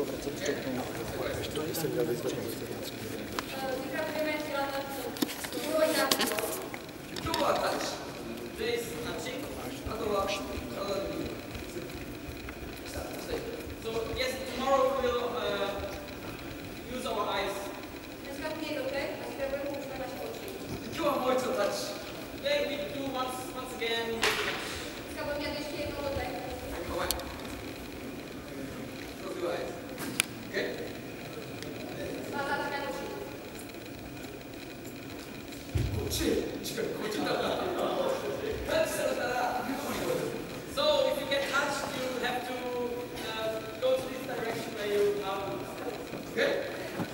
bylo vracet k tomu, to je se dá vyzvednout. So yes, tomorrow we'll use our eyes. You are more to touch. Then we do once again. Come on. Close your eyes. Okay? So if you get touched, you have to go to this direction where you are. Okay?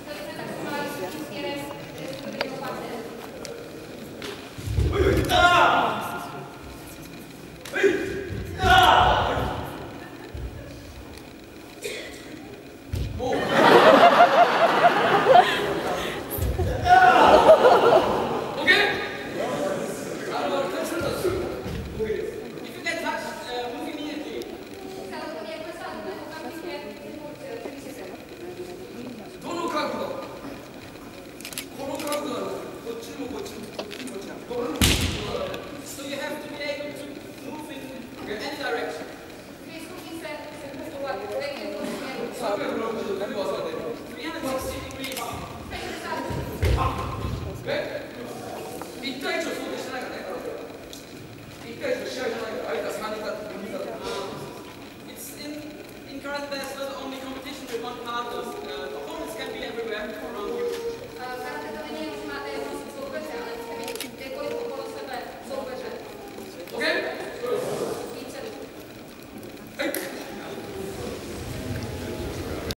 So you have to be able to move in any direction. 360 degrees. 一対一を想定してないからね、一対一の試合じゃないから、相手は3人だって4人だって。In karate, there's not only competition with one partner. Opponents can be everywhere around